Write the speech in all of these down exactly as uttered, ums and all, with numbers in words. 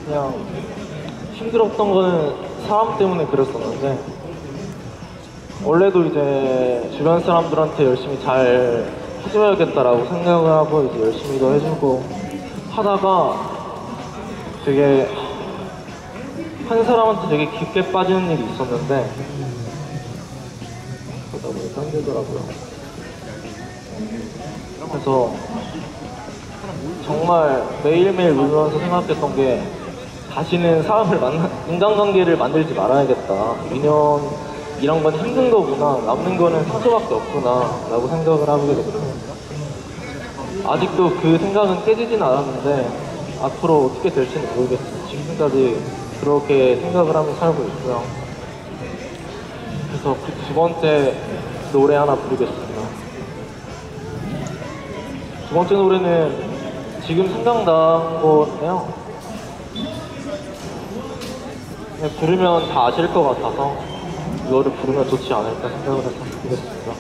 그냥 힘들었던 거는 사람 때문에 그랬었는데, 원래도 이제 주변 사람들한테 열심히 잘 해줘야겠다라고 생각을 하고 이제 열심히도 해주고 하다가 되게 한 사람한테 되게 깊게 빠지는 일이 있었는데 그러다 보니까 힘들더라고요. 그래서 정말 매일매일 울면서 생각했던 게, 다시는 사람을 만나, 인간관계를 만들지 말아야겠다. 인연이란 건 힘든 거구나, 남는 거는 상처밖에 없구나 라고 생각을 하게 됐고, 아직도 그 생각은 깨지진 않았는데 앞으로 어떻게 될지는 모르겠어요. 지금까지 그렇게 생각을 하며 살고 있고요. 그래서 그 두 번째 노래 하나 부르겠습니다. 두 번째 노래는 지금 생각난 거네요. 그냥 부르면 다 아실 것 같아서 이거를 부르면 좋지 않을까 생각을 해서 부르겠습니다.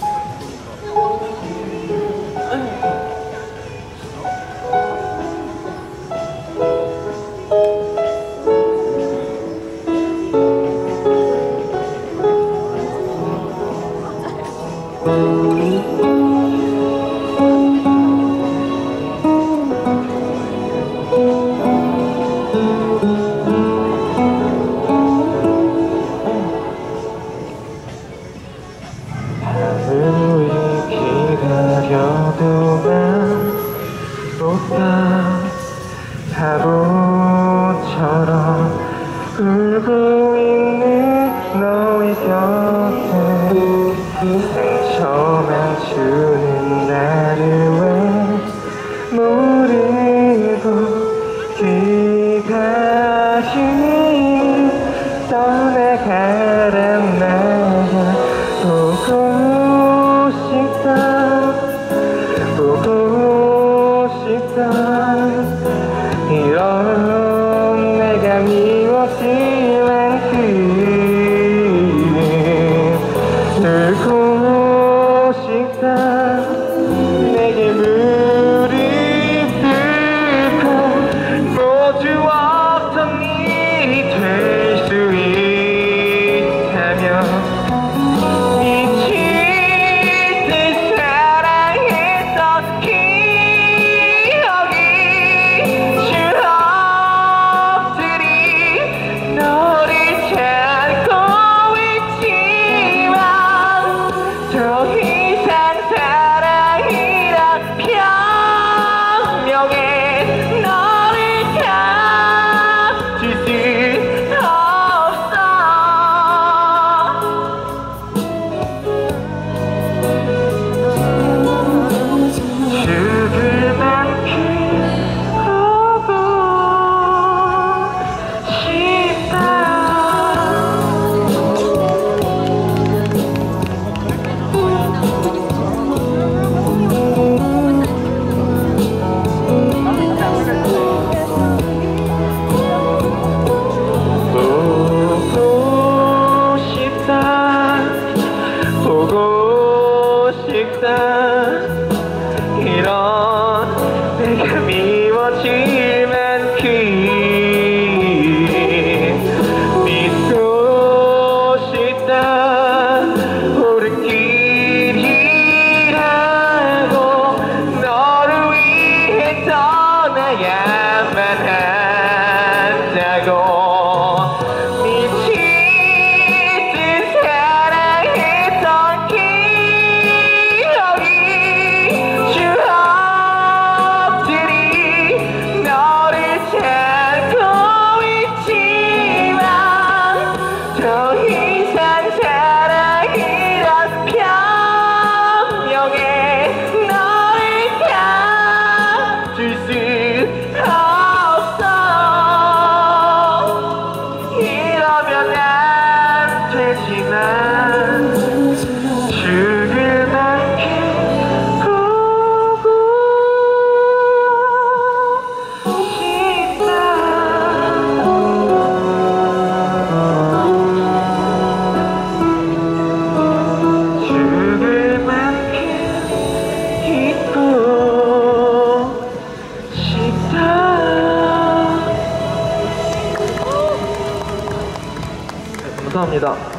바보처럼 울고 있는 너의 곁에 상처만 주는 나를 왜 모르고 끝까지 떠나가란 말야. 보고 싶다 보고 싶다. 이런 내가 미웠을 만큼 울고 싶다. 내게 무릎 꿇고 모두 없던 일이 될 수 있다면 이런 내가 미워질 만큼 믿고 싶다. 옳은 길이라고 너를 위해 떠나야만 한다고. 줄 수 없어. 감사합니다.